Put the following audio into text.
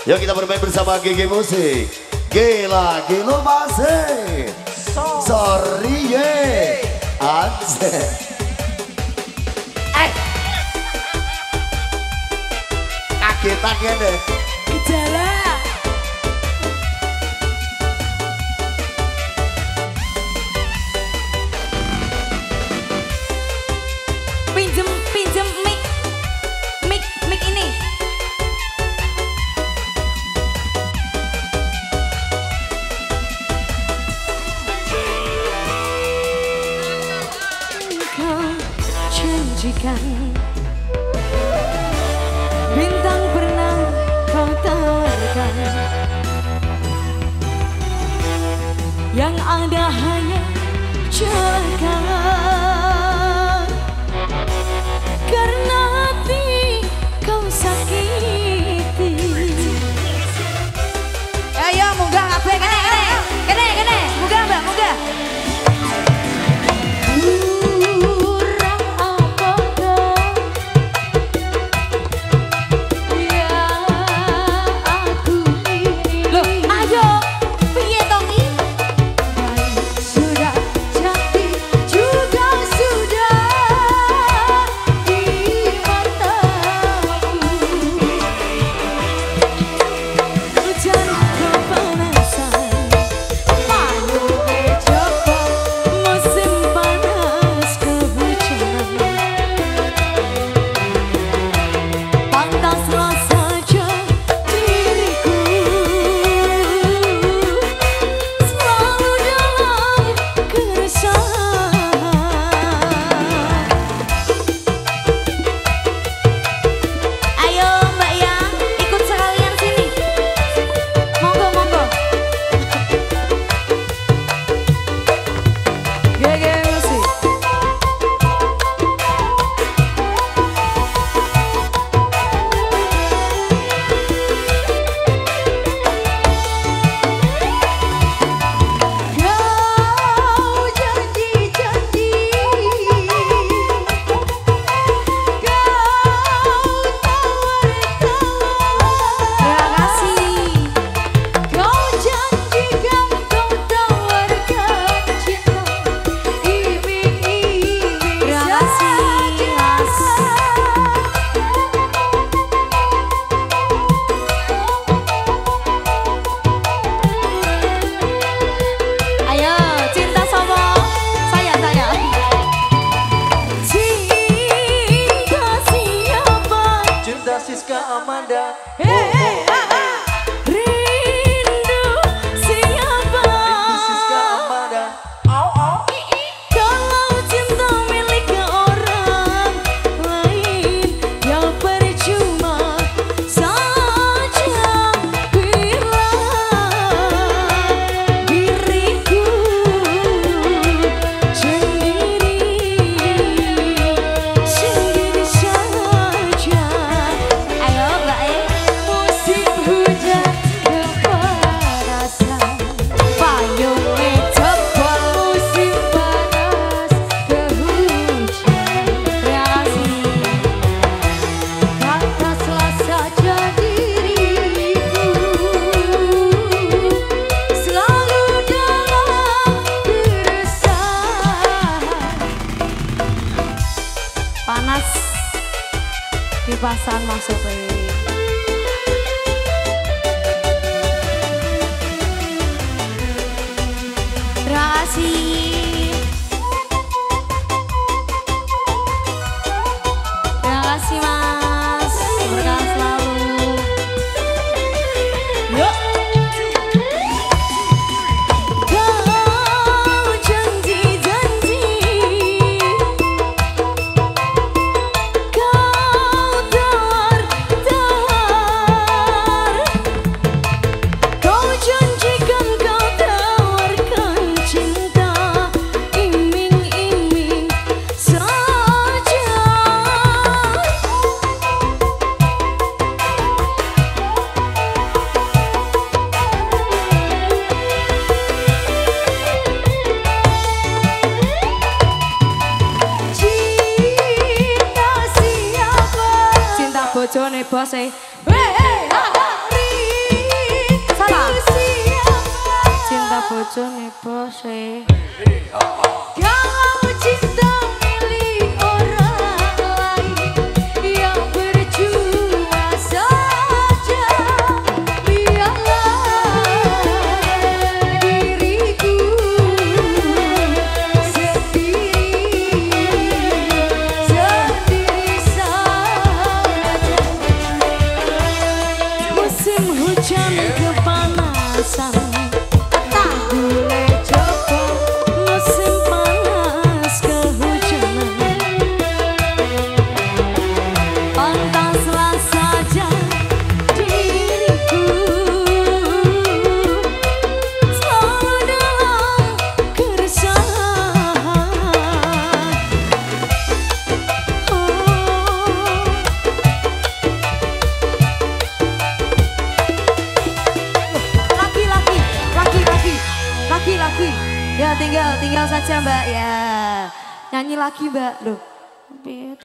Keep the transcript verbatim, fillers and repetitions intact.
Yuk kita bermain bersama G G Musik. G lagi lo masih. Sorry ye. Anse. Eh. Kaget-kaget deh. Gejala. Pinjem, pinjem mic, mic, mic ini. Kau janjikan bintang pernah kau tawarkan, yang ada hanya celaka. Karena hati kau sakiti. Ayo munggah kabeh kene kene. Kene kene, munggah Mbak, munggah. Kurang apakah yang aku ini? Loh, ayo piye to iki? Baik sudah jadi juga sudah. Siska Amanda. Hey, hey, ah, ah. Rindu siapa? Rindu Siska Amanda. Au au. Kalau cinta milik orang lain, ya percuma saja bila diriku sendiri, sendiri saja. Musim hujan kepanasan, payungnya jebol musim panas kehujanan. Terima kasih. Bataslah saja diriku, selalu dalam keresahan. Panas kipasan maksudnya. Terima kasih. Terima kasih Mas. Berkah selalu. Yuk. Kau janji-janji, kau tawar-tawar, kau janjikan kau tawarkan cinta, iming-iming saja. Cinta siapa? Cinta bojone bose. Hey, hey, ha, ha. bojone bose. Kalau cinta milik orang lain yang bercuma saja, biarlah diriku sendiri, sendiri saja. Musim hujan kepanasan, tak boleh coba musim panas kehujanan. Pantaslah saja diriku selalu dalam keresahan. Laki-laki, laki-laki, laki-laki. Ya tinggal, tinggal saja Mbak ya. Nyanyi lagi Mbak, loh.